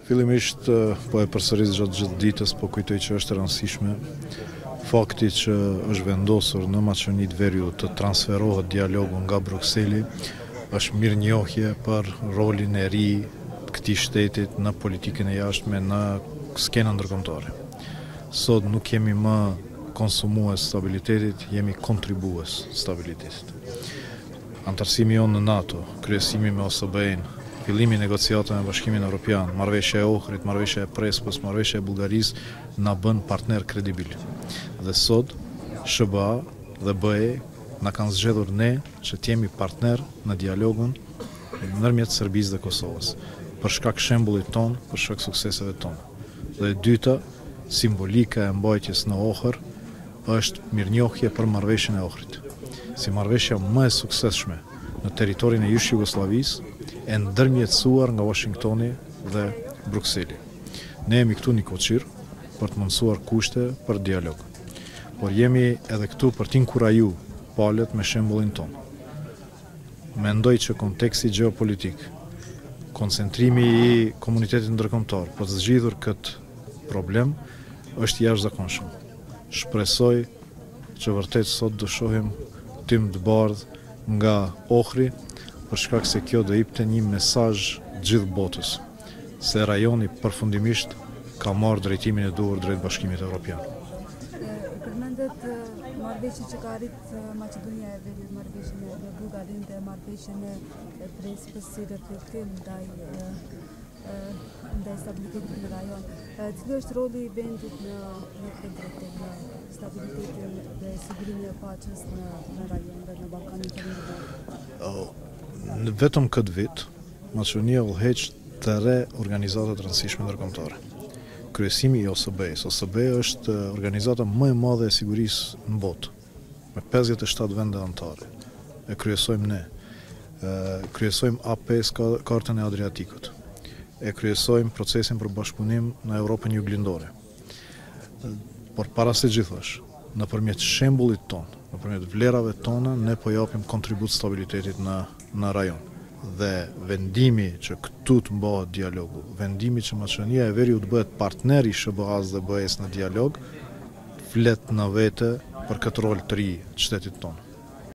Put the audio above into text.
Fillimisht po e përsëris gjatë gjithë ditës, po kujtoj që është e rëndësishme fakti që është vendosur në Maqedoni të Veriut të transferohet dialogu nga Brukseli, është mirënjohje për rolin e ri të këtij shtetit në politikën e jashtme në skenën ndërkombëtare. Sot nuk jemi më konsumues stabilitetit, jemi kontribues stabilitetit. Antarësimi jonë në NATO, kryesimi me OSBE-n, fillimi i negociatave me Bashkimin Evropian, marrëveshja e Ohrit, marrëveshja e Prespës, marrëveshja e Bullgarisë na bën partner kredibil. Dhe sot SBA dhe BE na kanë zgjedhur ne që të jemi partner në dialogun ndërmjet Serbisë dhe Kosovës, për shkak shembullit ton, për shkak sukseseve ton. Dhe e dyta, simbolika e mbajtjes në Ohër është mirënjohje për marrëveshjen e Ohrit. Si marrëveshja më e suksesshme në territorin e Jush Jugosllavisë, e ndërmjetësuar nga Washingtoni dhe Brukseli. Ne jemi këtu një koçir për të mundësuar kushte për dialog. Por jemi edhe këtu për t'inkurajuar palët me shembullin ton. Mendoj që konteksti gjeopolitik, koncentrimi i komunitetit ndërkombëtar për të zgjidhur këtë problem është i jashtëzakonshëm. Shpresoj që vërtet sot do shohim tym të bardhë nga Ohri, për shkak se kjo do jepte një mesazh gjithë botës, se rajoni përfundimisht ka marrë drejtimin e duhur drejt Bashkimit Evropian. Përmendet marrëveshjen që ka arrit Maqedonia e Veriut, marrëveshjen e Bullgarisë dhe marrëveshjen e Prespës si reflektim ndaj stabilitetit në rajon. Cili është roli i vendit në këtë në stabilitetin dhe sigurimin e paqes në rajon dhe në Ballkanin Perëndimor? Në vetëm këtë vit, Maqedonia udhëheq të re organizata të rëndësishme ndërkombëtare. Kryesimi i OSBE-s. OSBE është organizata më e madhe e sigurisë në botë, me 57 vende anëtare. E kryesojmë ne. Kryesojmë A5 kartën e Adriatikut. E kryesojmë procesin për bashkëpunim në Europën Juglindore. Por para se gjithash, nëpërmjet shembullit ton, nëpërmjet vlerave tona, ne po japim kontribut stabilitetit në rajon. Dhe vendimi që këtu të mbahet dialogu, vendimi që Maqedonia e Veriut bëhet partner i SBA-s dhe BE-s në dialog, flet në vete për këtë rol të ri të shtetit tonë.